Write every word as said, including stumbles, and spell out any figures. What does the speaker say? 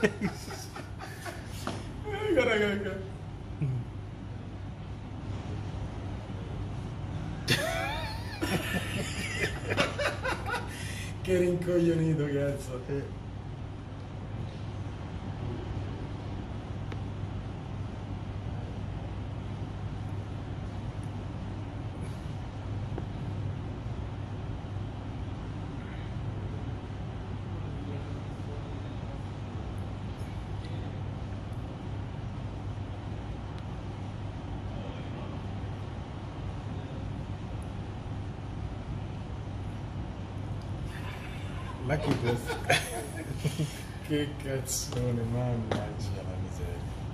Guarda, guarda. Che rincoglionito, cazzo. Eh. Ma che questo? Che cazzone, mannaggia la miseria.